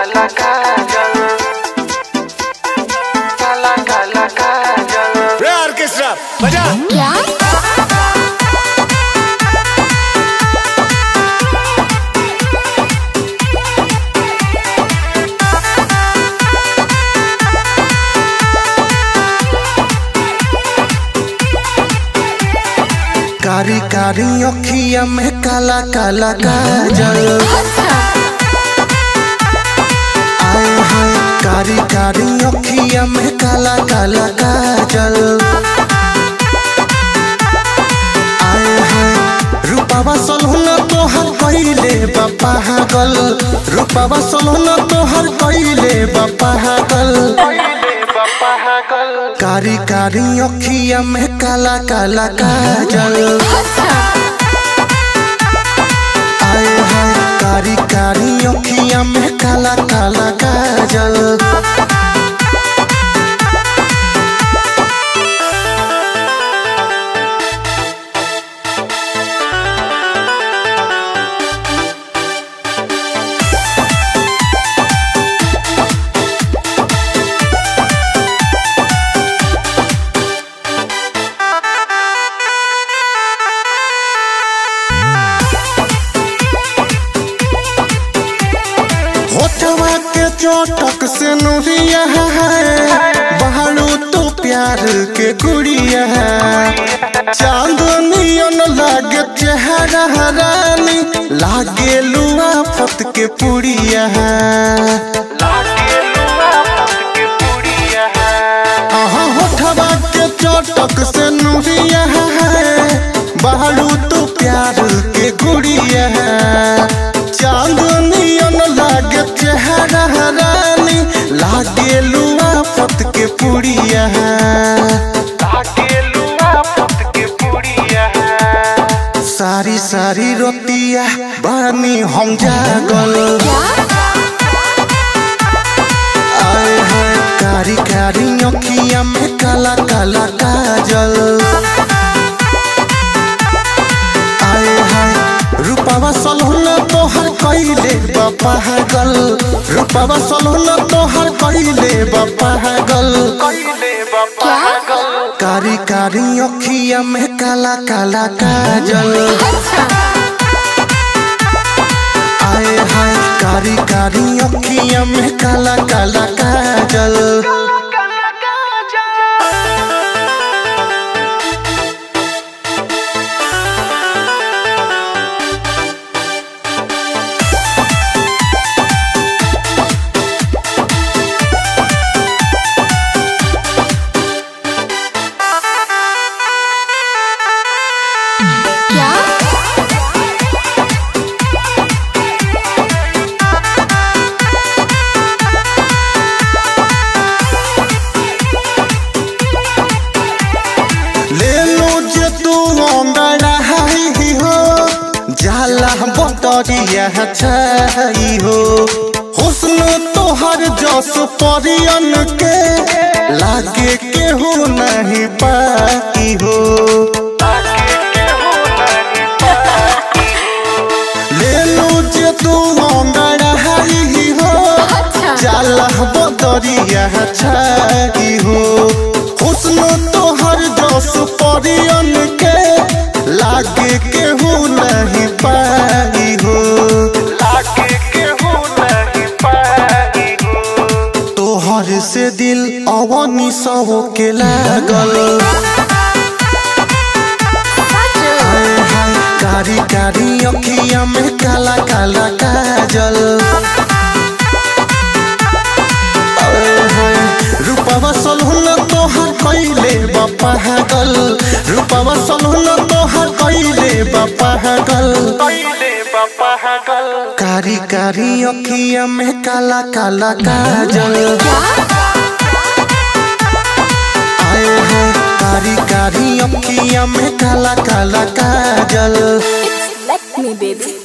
काला काजल, काला काला काजल। रे ऑर्केस्ट्रा बजा। क्या? कारी कारी अखिया में काला काला काजल, आए हाय कारी कारी अखिया में काला काला काजल, आए हाय रूपावा सलहुना तोहर कइले बा पागल, रूपावा सलहुना तोहर कइले बा पागल, कारी कारी अखिया में काला काला काजल, आए हाय कारी कारी अखिया में काला काला काजल। होठवा के चोटक से नुरिया है, बहारू तो प्यार के गुड़िया है, चांदनियन लागे चेहरा रानी, लागे लुआ फत के पुड़िया है, होठवा के चोटक से नुरिया है, बहारू तो प्यार के गुड़िया है, चांदनियन लागे चेहरा रानी, लागे लुआ फत के पुड़िया है, लागे लुआ फत के पुड़िया है। सारी सारी रोतिया बानी हम जागल, आए हाय कारी कारी अखिया में काला काला काजल, आए हाय रूपावा सलहुना तोहर कइले बा पागल, रूपावा सलहुना तोहर कइले बा पागल, कारी कारी अखिया में काला काला काजल, आए हाय कारी कारी अखिया में काला काला काजल। जाला बटरिया छाई हो, हुस्न तोहर जस परियन के, लागे केहू नहीं पाई हो, ले लो जे तू अंगड़ाई हो, जाला बटरिया छाई हो, हुस्न तोहर जस परियन के, लागे केहू नहीं पाई हो, लागे केहू नहीं पाई हो। तोहर से दिल अवनी सब के लागल, हाय हाय कारी कारी अखिया में काला काला काजल, रूपावा सलहुना तोहर कइले बा पागल, रूपावा सलहुना तोहर कइले बा पागल, कारी कारी अखिया में काला काला काजल, आए हाय कारी कारी अखिया में काला काला काजल। Let me baby।